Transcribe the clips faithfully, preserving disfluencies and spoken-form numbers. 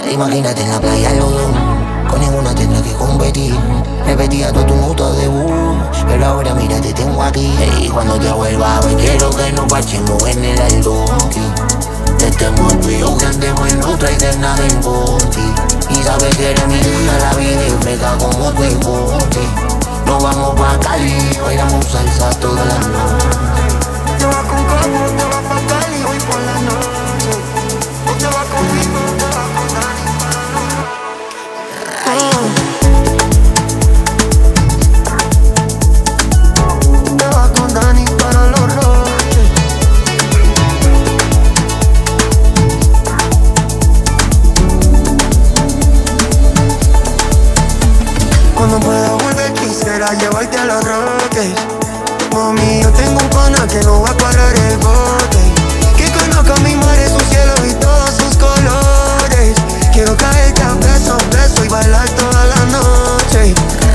Imagínate en la playa los dos, con ninguna tendrá que competir. Repetía todo tu nota de bus, pero ahora mira te tengo aquí. Y cuando te vuelva a ver quiero que nos parchemos en el aldoque. Estemos tú y yo que andemos en otra y de nada en bote. Y sabes que eres mi vida, la vida es fresca como tu bote. Nos vamos pa' Cali, bailamos salsa toda la noche. Te vas con Cabo, te vas pa' Cali hoy por la noche. O te vas conmigo, te vas con Dani para la noche. Te vas con Dani para los roches. Cuando pueda volver quisiera llevarte a los roques. Mami, yo tengo un pana que no va a cuadrar el bote, que conozca mi mar, su cielo y todos sus colores. Quiero caerte a beso, beso y bailar toda la noche.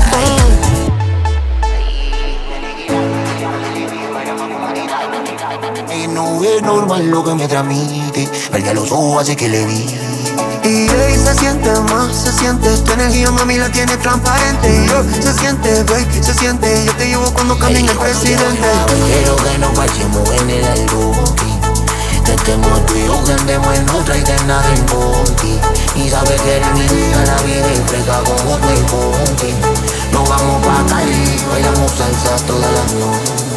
Y no es normal lo que me transmite, perdí a los ojos así que le vi. Y ey, se siente más, se siente. Tu energía, mami, la tienes transparente. Y yo, se siente, babe, se siente. Yo te llevo cuando camina el presidente. Quiero que nos parchemos en el aldoque. Estemos tú y yo que andemos en otra y de nada en bote. Y sabes que eres mi vida, la vida es fresca como tu bote. Nos vamos pa' Cali, bailamos salsa toda la noche.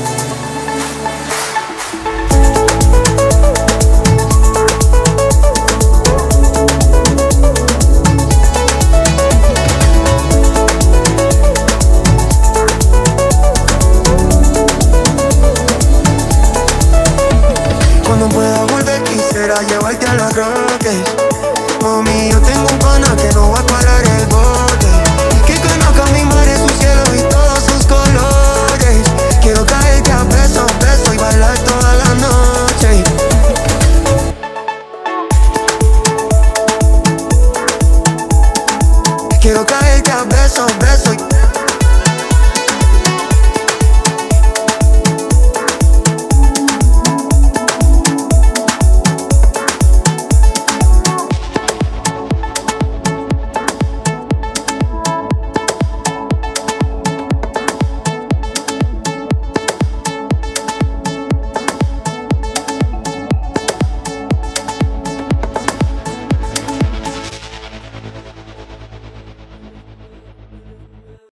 Cuando pueda volver quisiera llevarte a los roques. Mami, yo tengo un pana que no va a parar el bote,